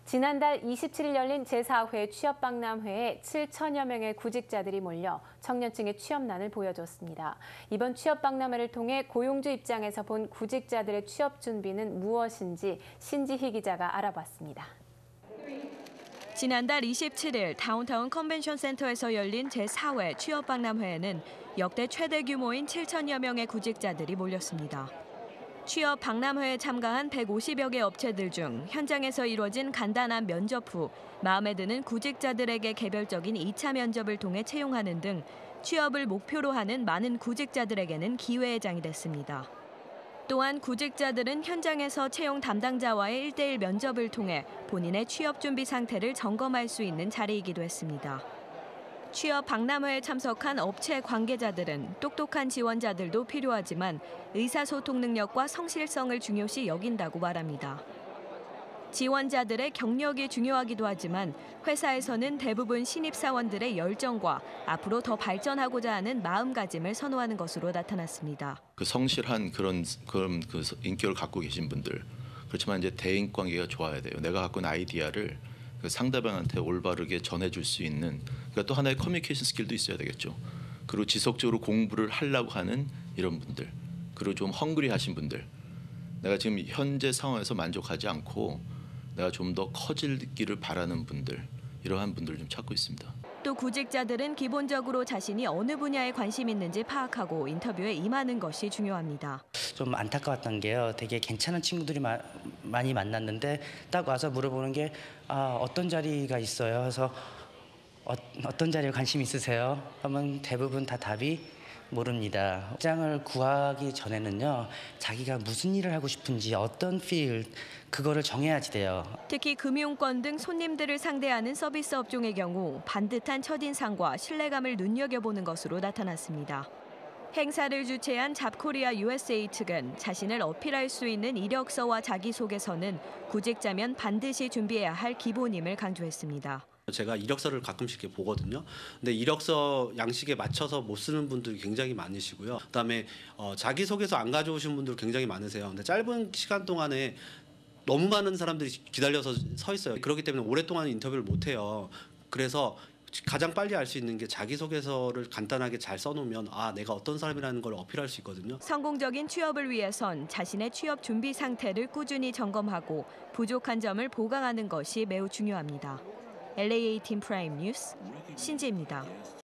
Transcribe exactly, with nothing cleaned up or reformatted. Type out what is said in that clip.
지난달 이십칠 일 열린 제사 회 취업박람회에 칠천여 명의 구직자들이 몰려 청년층의 취업난을 보여줬습니다. 이번 취업박람회를 통해 고용주 입장에서 본 구직자들의 취업 준비는 무엇인지 신지희 기자가 알아봤습니다. 지난달 이십칠 일 다운타운 컨벤션 센터에서 열린 제사 회 취업박람회에는 역대 최대 규모인 칠천여 명의 구직자들이 몰렸습니다. 취업 박람회에 참가한 백오십여 개 업체들 중 현장에서 이뤄진 간단한 면접 후 마음에 드는 구직자들에게 개별적인 이 차 면접을 통해 채용하는 등 취업을 목표로 하는 많은 구직자들에게는 기회의 장이 됐습니다. 또한 구직자들은 현장에서 채용 담당자와의 일 대일 면접을 통해 본인의 취업 준비 상태를 점검할 수 있는 자리이기도 했습니다. 취업 박람회에 참석한 업체 관계자들은 똑똑한 지원자들도 필요하지만 의사소통 능력과 성실성을 중요시 여긴다고 말합니다. 지원자들의 경력이 중요하기도 하지만 회사에서는 대부분 신입사원들의 열정과 앞으로 더 발전하고자 하는 마음가짐을 선호하는 것으로 나타났습니다. 그 성실한 그런 그런 그 인격을 갖고 계신 분들, 그렇지만 이제 대인 관계가 좋아야 돼요. 내가 갖고 있는 아이디어를 그 상대방한테 올바르게 전해줄 수 있는, 그러니까 또 하나의 커뮤니케이션 스킬도 있어야 되겠죠. 그리고 지속적으로 공부를 하려고 하는 이런 분들, 그리고 좀 헝그리하신 분들, 내가 지금 현재 상황에서 만족하지 않고 내가 좀 더 커지기를 바라는 분들, 이러한 분들 좀 찾고 있습니다. 또 구직자들은 기본적으로 자신이 어느 분야에 관심 있는지 파악하고 인터뷰에 임하는 것이 중요합니다. 좀 안타까웠던 게요. 되게 괜찮은 친구들이 마, 많이 만났는데 딱 와서 물어보는 게 아, 어떤 자리가 있어요? 그래서 어, 어떤 자리에 관심 있으세요? 하면 대부분 다 답이 모릅니다. 직장을 구하기 전에는요, 자기가 무슨 일을 하고 싶은지 어떤 필 그거를 정해야지 돼요. 특히 금융권 등 손님들을 상대하는 서비스 업종의 경우 반듯한 첫인상과 신뢰감을 눈여겨보는 것으로 나타났습니다. 행사를 주최한 잡코리아 유에스에이 측은 자신을 어필할 수 있는 이력서와 자기소개서는 구직자면 반드시 준비해야 할 기본임을 강조했습니다. 제가 이력서를 가끔씩 이렇게 보거든요. 근데 이력서 양식에 맞춰서 못 쓰는 분들이 굉장히 많으시고요. 그다음에 어, 자기소개서 안 가져오신 분들 굉장히 많으세요. 근데 짧은 시간 동안에 너무 많은 사람들이 기다려서 서 있어요. 그렇기 때문에 오랫동안 인터뷰를 못 해요. 그래서 가장 빨리 알 수 있는 게 자기소개서를 간단하게 잘 써놓으면 아, 내가 어떤 사람이라는 걸 어필할 수 있거든요. 성공적인 취업을 위해선 자신의 취업 준비 상태를 꾸준히 점검하고 부족한 점을 보강하는 것이 매우 중요합니다. 엘에이에이틴 프라임 뉴스 신지입니다.